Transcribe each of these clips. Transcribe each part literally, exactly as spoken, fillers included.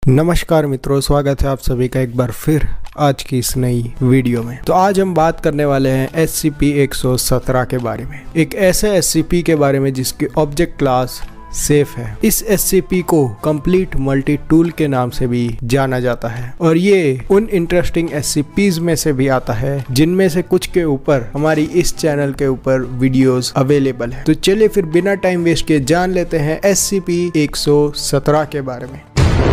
नमस्कार मित्रों, स्वागत है आप सभी का एक बार फिर आज की इस नई वीडियो में। तो आज हम बात करने वाले हैं एस सी पी एक सौ सत्रह के बारे में, एक ऐसे एस सी पी के बारे में जिसकी ऑब्जेक्ट क्लास सेफ है। इस एस सी पी को कंप्लीट मल्टी टूल के नाम से भी जाना जाता है और ये उन इंटरेस्टिंग एस सी पीज़ में से भी आता है जिनमें से कुछ के ऊपर हमारी इस चैनल के ऊपर वीडियोस अवेलेबल है। तो चलिए फिर बिना टाइम वेस्ट किए जान लेते हैं एस सी पी एक सौ सत्रह के बारे में।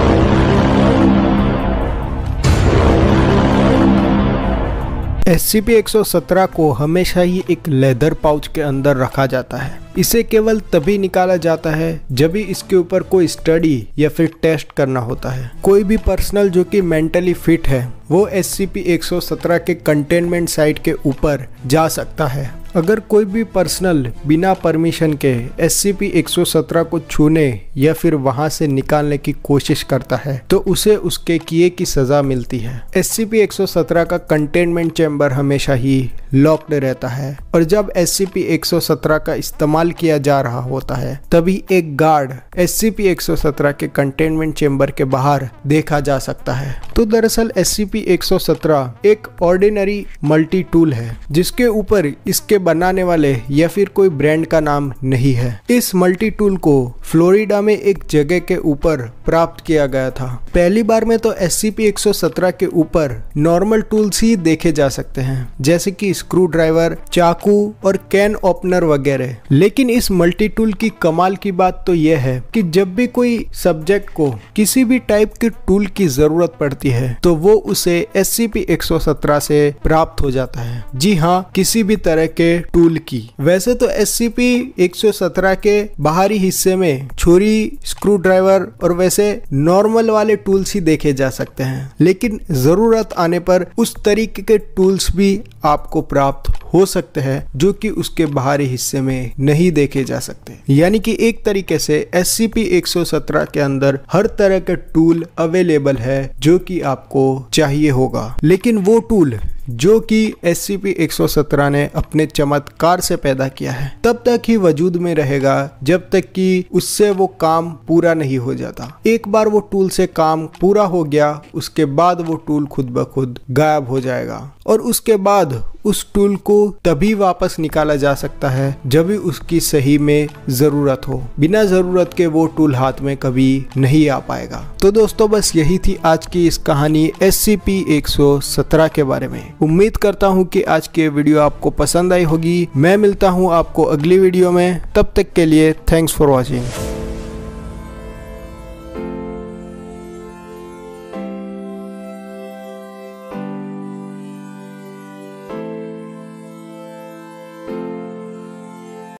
एस सी पी एक सौ सत्रह को हमेशा ही एक लेदर पाउच के अंदर रखा जाता है। इसे केवल तभी निकाला जाता है जब भी इसके ऊपर कोई स्टडी या फिर टेस्ट करना होता है। कोई भी पर्सनल जो कि मेंटली फिट है वो एस सी पी एक सौ सत्रह के कंटेनमेंट साइट के ऊपर जा सकता है। अगर कोई भी पर्सनल बिना परमिशन के एस सी पी एक सौ सत्रह को छूने या फिर वहां से निकालने की कोशिश करता है तो उसे उसके किए की सजा मिलती है। एस सी पी एक सौ सत्रह का कंटेनमेंट चैम्बर हमेशा ही लॉक्ड रहता है और जब एस सी पी एक सौ सत्रह का इस्तेमाल किया जा रहा होता है तभी एक गार्ड एस सी पी एक सौ सत्रह के कंटेनमेंट चैम्बर के बाहर देखा जा सकता है। तो दरअसल एस सी पी एक सौ सत्रह एक ऑर्डिनरी मल्टी टूल है जिसके ऊपर इसके बनाने वाले या फिर कोई ब्रांड का नाम नहीं है। इस मल्टी टूल को फ्लोरिडा में एक जगह के ऊपर प्राप्त किया गया था। पहली बार में तो एस सी पी एक सौ सत्रह के ऊपर नॉर्मल टूल्स ही देखे जा सकते हैं जैसे कि स्क्रू ड्राइवर, चाकू और कैन ओपनर वगैरह। लेकिन इस मल्टी टूल की कमाल की बात तो यह है कि जब भी कोई सब्जेक्ट को किसी भी टाइप के टूल की जरूरत पड़ती है तो वो उसे एस सी पी एक सौ सत्रह से प्राप्त हो जाता है। जी हाँ, किसी भी तरह के टूल की। वैसे तो एस सी पी एक सौ सत्रह के बाहरी हिस्से में छुरी, स्क्रू ड्राइवर और वैसे नॉर्मल वाले टूल्स ही देखे जा सकते हैं, लेकिन जरूरत आने पर उस तरीके के टूल्स भी आपको प्राप्त हो सकते हैं जो कि उसके बाहरी हिस्से में नहीं देखे जा सकते। यानी कि एक तरीके से एस सी पी एक सौ सत्रह के अंदर हर तरह के टूल अवेलेबल है जो कि आपको चाहिए होगा। लेकिन वो टूल जो कि एस सी पी एक सौ सत्रह ने अपने चमत्कार से पैदा किया है तब तक ही वजूद में रहेगा जब तक कि उससे वो काम पूरा नहीं हो जाता। एक बार वो टूल से काम पूरा हो गया उसके बाद वो टूल खुद ब खुद गायब हो जाएगा और उसके बाद उस टूल को तभी वापस निकाला जा सकता है जब भी उसकी सही में जरूरत हो। बिना जरूरत के वो टूल हाथ में कभी नहीं आ पाएगा। तो दोस्तों, बस यही थी आज की इस कहानी एस सी पी एक सौ सत्रह के बारे में। उम्मीद करता हूँ कि आज की वीडियो आपको पसंद आई होगी। मैं मिलता हूँ आपको अगली वीडियो में, तब तक के लिए थैंक्स फॉर वॉचिंग।